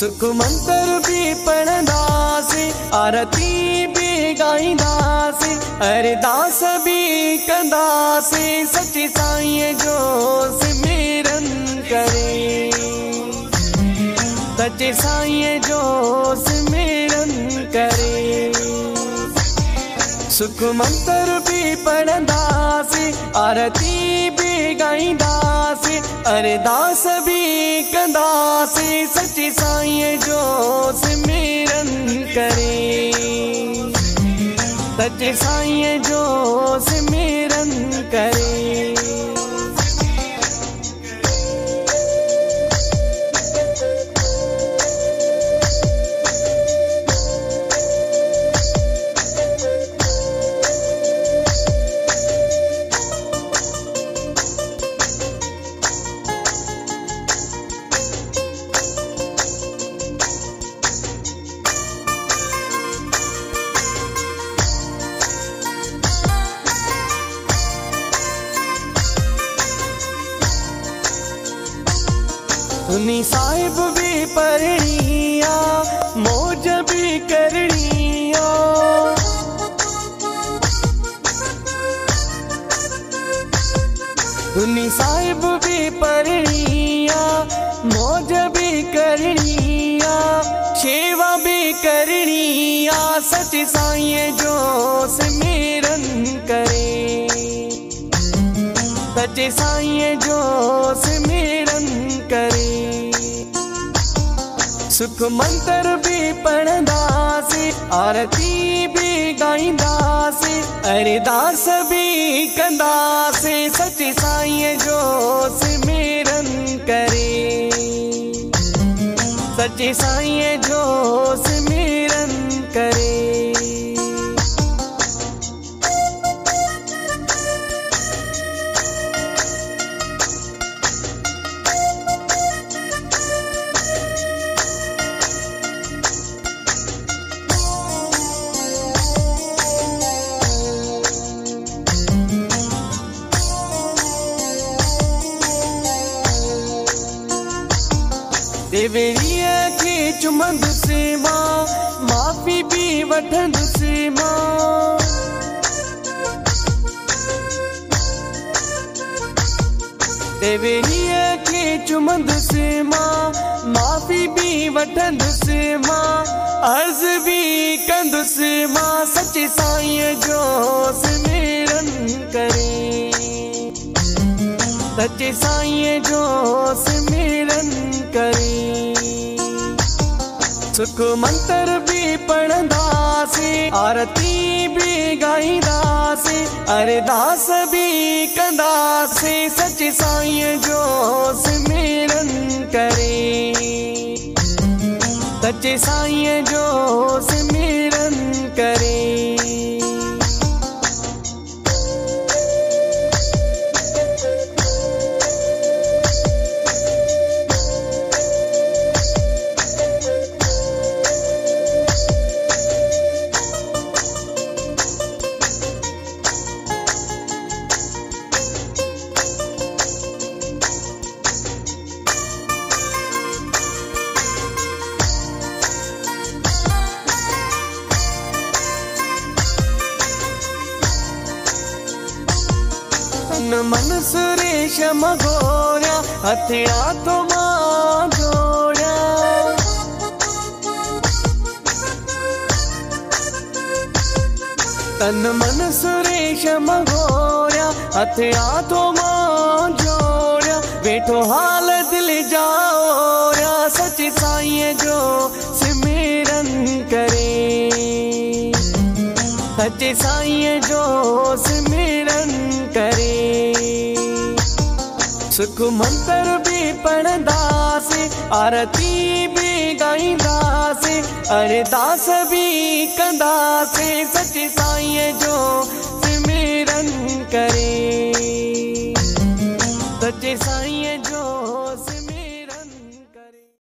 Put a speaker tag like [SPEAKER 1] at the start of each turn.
[SPEAKER 1] सुख मंत्र भी पढ़ंदासी, आरती भी गाईंदासी, अरदास भी कंदासी, सच्चे साईं जो सिमरन करे, सच्चे साईं जो सिमरन करे। सुख मंत्र भी पढ़ंदासी, आरती भी गाईंदासी, अरदास भी कंदासी, सच्चे साईं जो सिमरन करे, सच्चे साईं जो सिमरन करे। सुनी साहिब भी पढ़निया, मौज भी करनिया, सुनी साहिब भी पढ़निया, मौज भी करनिया, सेवा भी करनिया, सच्चे साईं जो सिमरन करे, सच्चे साईं जो सिमरन करे। सुख मंत्र भी पढ़ंदासी, आरती भी गाईंदासी, अरदास भी कंदासी, सच्चे साईं जो सिमरन करे, सच्चे साईं जो सिमरन करे। देवरिया के चुमंद से माँ, माफी भी वठंद से माँ, देवरिया के चुमंद से माँ, माफी भी वठंद से माँ, अर्ज भी कंद से माँ, सच्चे साईं जो सिमरन करे, सच्चे साईं जो सिमरन करे। सुख मंत्र भी पढ़ंदासी, आरती भी गाईंदासी, अरदास भी कंदासी, सच्चे साईं जो सिमरन करे, सच्चे साईं जो सिमरन करे। मन सुरेश मगोरा, हथिया तो मां जोड़ा, तन मन सुरेश मगोरा, हथिया तो मां जोड़ा, बैठो हाल दिल जाओ, सच्चे साईं जो सिमरन करे, सच्चे साईं जो सिमरन करे। सुख मंत्र भी पढ़ंदासी, आरती भी गाईंदासी, अरदास भी कंदासी, सच्चे साईं जो सिमरन करे, सच्चे साईं जो